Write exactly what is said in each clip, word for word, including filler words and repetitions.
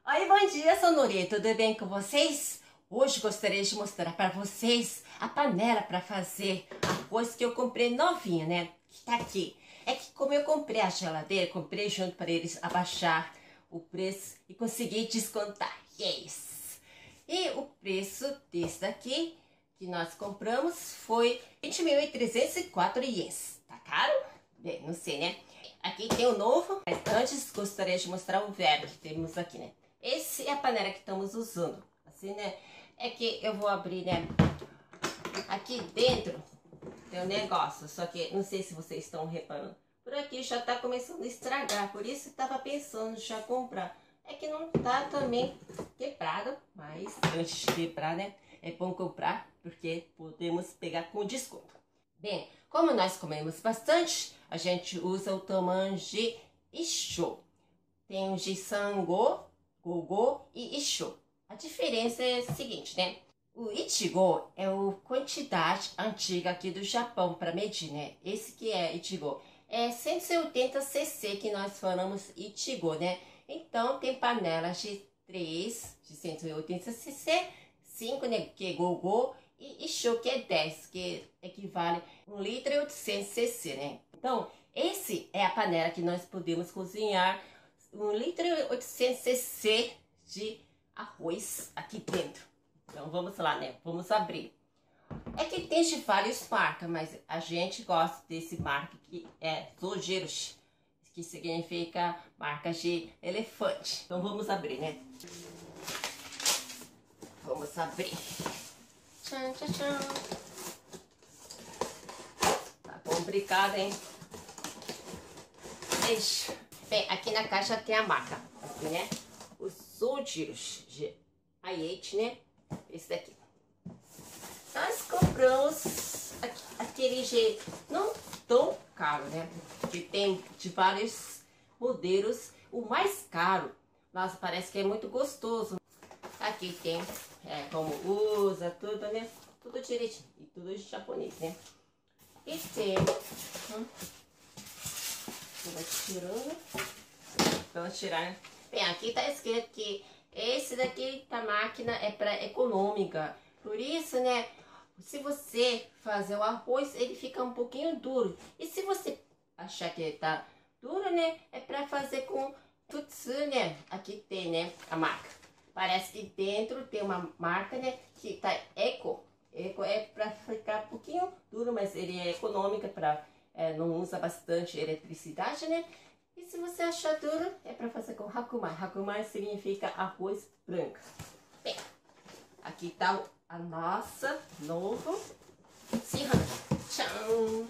Oi, bom dia, Sonoria, tudo bem com vocês? Hoje gostaria de mostrar para vocês a panela para fazer arroz que eu comprei novinha, né? Que tá aqui. É que como eu comprei a geladeira, comprei junto para eles abaixar o preço e consegui descontar. Yes! E o preço desse daqui que nós compramos foi vinte mil trezentos e quatro ienes. Tá caro? Bem, não sei, né? Aqui tem o novo, mas antes gostaria de mostrar o velho que temos aqui, né? Esse é a panela que estamos usando, assim, né? É que eu vou abrir, né? Aqui dentro tem um negócio, só que não sei se vocês estão reparando. Por aqui já tá começando a estragar, por isso eu tava pensando já comprar. É que não tá também quebrado, mas antes de quebrar, né? É bom comprar, porque podemos pegar com desconto. Bem, como nós comemos bastante, a gente usa o tamanho de Issho. Tem o de Sango, Gogo e Issho. A diferença é a seguinte, né? O Ichigo é a quantidade antiga aqui do Japão para medir, né? Esse que é Ichigo. É cento e oitenta centilitros que nós falamos Ichigo, né? Então tem panelas de três de cento e oitenta centilitros, cinco, né, que é Gogo, e Issho, que é dez, que equivale a um litro e oitocentos centilitros, né? Então, esse é a panela que nós podemos cozinhar um litro e oitocentos centilitros de arroz aqui dentro. Então, vamos lá, né? Vamos abrir. É que tem de várias marcas, mas a gente gosta desse marca que é Zojirushi, que significa marca de elefante. Então, vamos abrir, né? Vamos abrir. Tchan, tchan, tchan. Tá complicado, hein? Ixi. Bem, aqui na caixa tem a marca. Aqui, né? Os Zojirushi de I H, né? Esse daqui. Nós compramos aquele jeito, não tão caro, né? Que tem de vários modelos. O mais caro, nossa, parece que é muito gostoso. Aqui tem é, como usa, tudo, né? Tudo direitinho. E tudo em japonês, né? E tem... Hum, vamos tirando. Vamos tirar, né? Bem, aqui tá escrito que esse daqui da máquina é para econômica. Por isso, né? Se você fazer o arroz, ele fica um pouquinho duro. E se você achar que ele tá duro, né? É para fazer com futsu, né? Aqui tem, né? A marca. Parece que dentro tem uma marca, né? Que tá eco. Eco é para ficar um pouquinho duro, mas ele é econômica, para é, não usa bastante eletricidade, né? E se você achar duro, é para fazer com hakumai. Hakumai significa arroz branco. Bem, aqui tá a nossa novo Sihan. Tchau!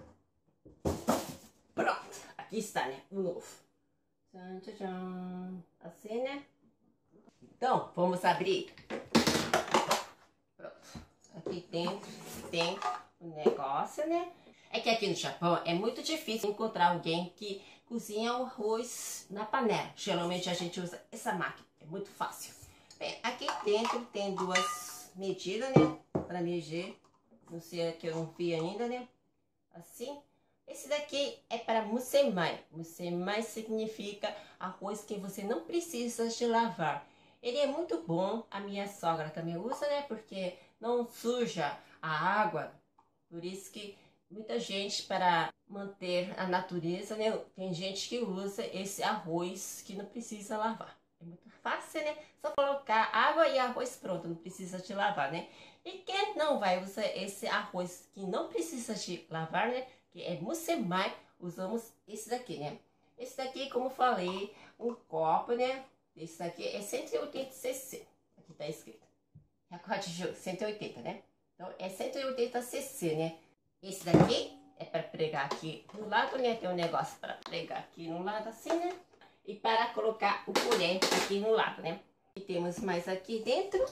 Pronto, aqui está, né? O novo. Tchan, tchan, tchan. Assim, né? Então, vamos abrir. Pronto. Aqui dentro tem o negócio, né? É que aqui no Japão é muito difícil encontrar alguém que cozinha o arroz na panela. Geralmente a gente usa essa máquina, é muito fácil. Bem, aqui dentro tem duas medidas, né? Para medir. Não sei, é que eu não vi ainda, né? Assim. Esse daqui é para musemai. Musemai significa arroz que você não precisa de lavar. Ele é muito bom, a minha sogra também usa, né? Porque não suja a água. Por isso que muita gente, para manter a natureza, né? Tem gente que usa esse arroz que não precisa lavar. É muito fácil, né? Só colocar água e arroz pronto, não precisa de lavar, né? E quem não vai usar esse arroz que não precisa de lavar, né? Que é musemai, usamos esse daqui, né? Esse daqui, como falei, um copo, né? Esse daqui é cento e oitenta centilitros. Aqui tá escrito. cento e oitenta, né? Então é cento e oitenta centilitros, né? Esse daqui é para pregar aqui no lado, né? Tem um negócio para pregar aqui no lado assim, né? E para colocar o colher aqui no lado, né? E temos mais aqui dentro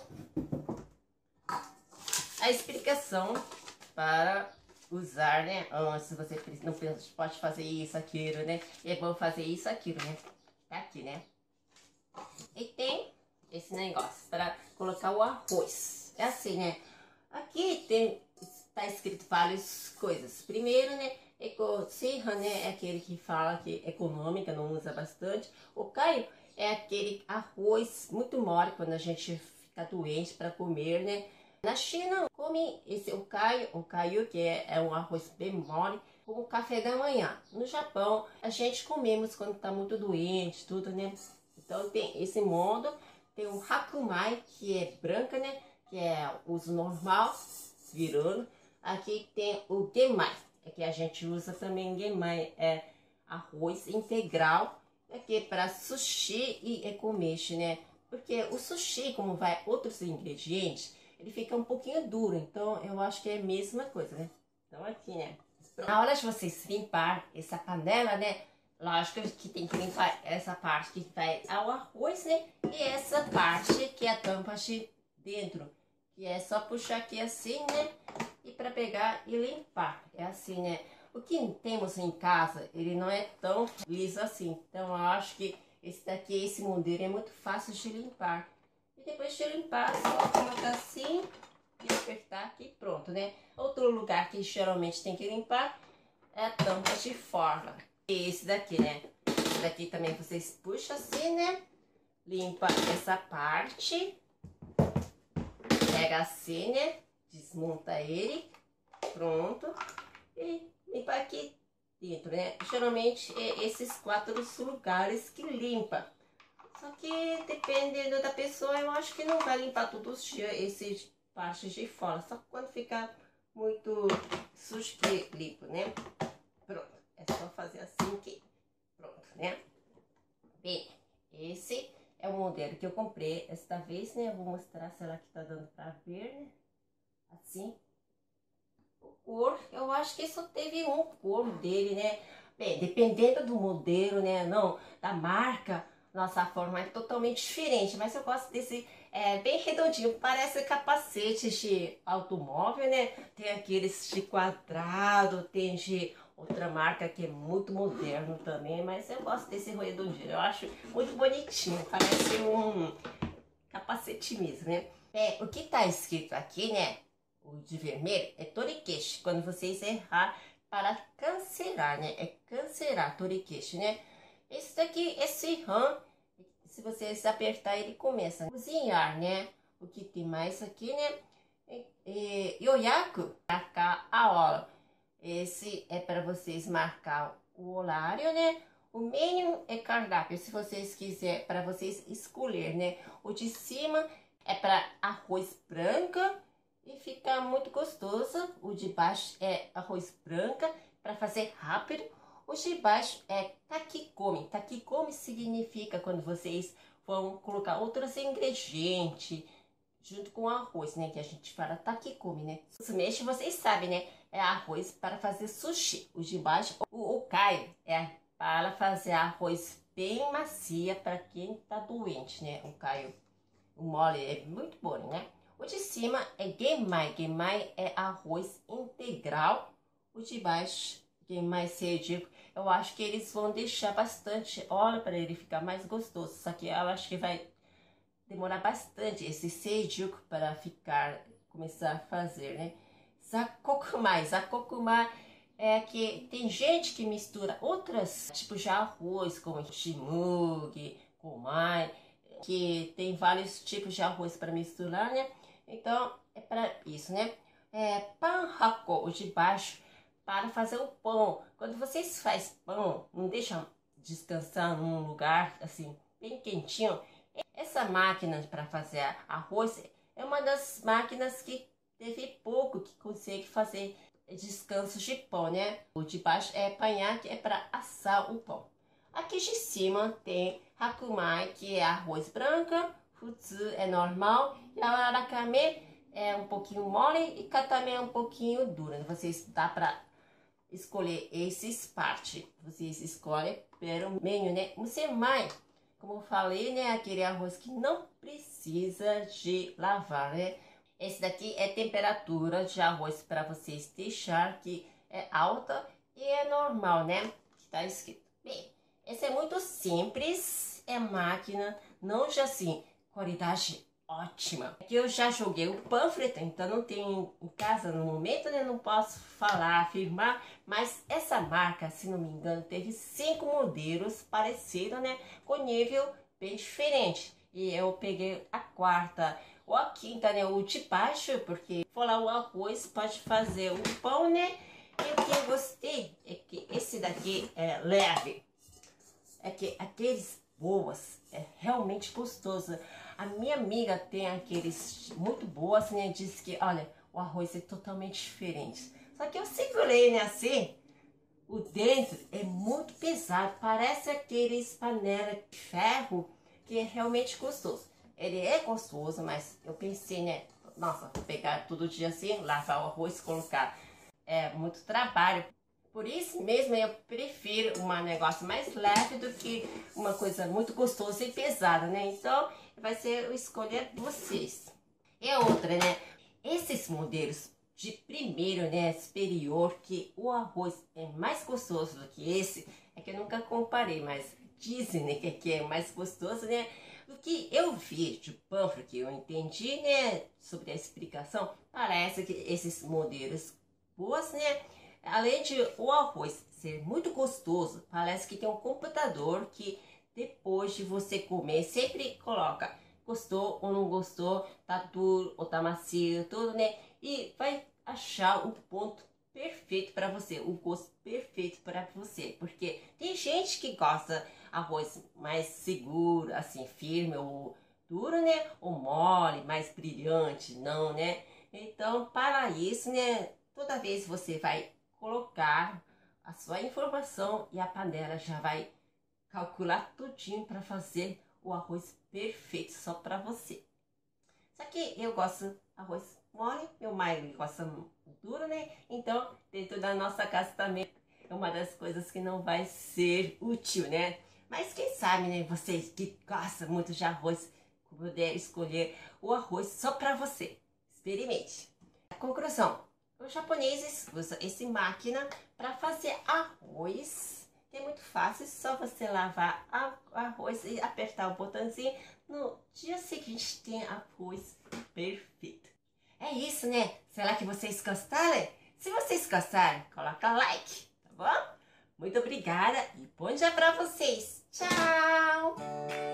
a explicação para usar, né? Antes você não pode fazer isso, aquilo, né? É bom fazer isso, aquilo, né? Tá aqui, né? E tem esse negócio para colocar o arroz. É assim, né? Aqui tem, tá escrito várias coisas. Primeiro, né? Eco Sihan, né? É aquele que fala que é econômica, não usa bastante. O Caio é aquele arroz muito mole quando a gente fica doente para comer, né? Na China, come esse o caio, o caio que é, é um arroz bem mole, como café da manhã. No Japão, a gente comemos quando está muito doente, tudo, né? Então tem esse modo, tem o hakumai, que é branca, né? Que é uso normal, virando. Aqui tem o genmai, é que a gente usa também genmai, é arroz integral, aqui é para sushi e ekomeshi, né? Porque o sushi, como vai outros ingredientes, ele fica um pouquinho duro, então eu acho que é a mesma coisa, né? Então aqui, né? Na hora de vocês limpar essa panela, né? Lógico que tem que limpar essa parte que vai ao arroz, né? E essa parte que é a tampa de dentro, que é só puxar aqui assim, né? E para pegar e limpar, é assim, né? O que temos em casa, ele não é tão liso assim, então eu acho que esse daqui, esse modelo é muito fácil de limpar. E depois de limpar, só colocar assim e apertar aqui, pronto, né? Outro lugar que geralmente tem que limpar é a tampa de forma. E esse daqui, né? Esse daqui também vocês puxam assim, né? Limpa essa parte. Pega assim, né? Desmonta ele. Pronto. E limpa aqui dentro, né? Geralmente é esses quatro lugares que limpa. Só que dependendo da pessoa, eu acho que não vai limpar todos os dias esses partes de fora. Só quando ficar muito sujo que limpo, né? Pronto. É só fazer assim que pronto, né? Bem, esse é o modelo que eu comprei esta vez, né? Eu vou mostrar se ela que tá dando pra ver, né? Assim. O cor, eu acho que só teve um cor dele, né? Bem, dependendo do modelo, né? Não, da marca, nossa forma é totalmente diferente. Mas eu gosto desse é, bem redondinho, parece capacete de automóvel, né? Tem aqueles de quadrado, tem de outra marca que é muito moderno também. Mas eu gosto desse redondinho, eu acho muito bonitinho, parece um capacete mesmo, né? É, o que tá escrito aqui, né? O de vermelho é torikeshi, quando vocês errar para cancelar, né? É cancelar, torikeshi, né? Esse daqui, esse RAM, se vocês apertar, ele começa a cozinhar, né? O que tem mais aqui, né? É, é, yoyaku, marcar a hora. Esse é para vocês marcar o horário, né? O menu é cardápio, se vocês quiserem, para vocês escolher, né? O de cima é para arroz branca e fica muito gostoso. O de baixo é arroz branca para fazer rápido. O de baixo é takikomi. Takikomi significa quando vocês vão colocar outros ingredientes junto com o arroz, né? Que a gente fala takikomi, né? Os mexes vocês sabem, né? É arroz para fazer sushi. O de baixo, o, o kai, é para fazer arroz bem macia para quem tá doente, né? O kai, o mole é muito bom, né? O de cima é genmai. Genmai é arroz integral. O de baixo, genmai seijiku, eu acho que eles vão deixar bastante óleo para ele ficar mais gostoso. Só que eu acho que vai demorar bastante esse seijiku para ficar, começar a fazer, né? Zakokumai. Zakokumai é que tem gente que mistura outras tipos de arroz, como shimugi, komai, que tem vários tipos de arroz para misturar, né? Então, é para isso, né? É, pan hako, o de baixo, para fazer o pão. Quando vocês fazem pão, não deixam descansar num lugar, assim, bem quentinho. Essa máquina para fazer arroz é uma das máquinas que teve pouco que consegue fazer descansos de pão, né? O de baixo é panhar, que é para assar o pão. Aqui de cima tem hakumai, que é arroz branca, futsu é normal, e a arakame é um pouquinho mole e katame é um pouquinho dura. Vocês dá para escolher esses partes. Vocês escolhem pelo menu, né? Musemai, como eu falei, né? Aquele arroz que não precisa de lavar, né? Esse daqui é temperatura de arroz para vocês deixar que é alta e é normal, né? Que tá escrito. Bem, esse é muito simples, é máquina, não já assim, qualidade ótima. Aqui eu já joguei o panfleto, então não tenho em casa no momento, né? Não posso falar, afirmar, mas essa marca, se não me engano, teve cinco modelos parecidos, né? Com nível bem diferente. E eu peguei a quarta ou a quinta, né? O de baixo, porque falar o arroz pode fazer o pão, né? E o que eu gostei é que esse daqui é leve. É que aqueles boas é realmente gostoso. A minha amiga tem aqueles muito boas, né? Diz que, olha, o arroz é totalmente diferente. Só que eu segurei, né? Assim, o dentro é muito pesado. Parece aqueles panelas de ferro que é realmente gostoso. Ele é gostoso, mas eu pensei, né? Nossa, vou pegar todo dia assim, lavar o arroz, colocar. É muito trabalho. Por isso mesmo eu prefiro um negócio mais leve do que uma coisa muito gostosa e pesada, né? Então vai ser a escolha de vocês. E outra, né? Esses modelos de primeiro, né, superior, que o arroz é mais gostoso do que esse, é que eu nunca comparei, mas dizem, né, que aqui é mais gostoso, né? O que eu vi de panfleto, que eu entendi, né, sobre a explicação, parece que esses modelos boas, né? Além de o arroz ser muito gostoso, parece que tem um computador que depois de você comer sempre coloca gostou ou não gostou, tá duro ou tá macio, tudo, né? E vai achar o ponto perfeito para você, o gosto perfeito para você, porque tem gente que gosta arroz mais seguro, assim, firme ou duro, né? Ou mole, mais brilhante, não, né? Então, para isso, né? Toda vez você vai colocar a sua informação e a panela já vai calcular tudinho para fazer o arroz perfeito só para você. Só que eu gosto arroz mole, meu marido gosta duro, né? Então, dentro da nossa casa também é uma das coisas que não vai ser útil, né? Mas quem sabe, né? Vocês que gostam muito de arroz, puder escolher o arroz só para você. Experimente. Conclusão. Os japoneses usam essa máquina para fazer arroz. É muito fácil, só você lavar o arroz e apertar o botãozinho. No dia seguinte tem arroz perfeito. É isso, né? Será que vocês gostaram? Se vocês gostaram, coloca like, tá bom? Muito obrigada e bom dia para vocês. Tchau!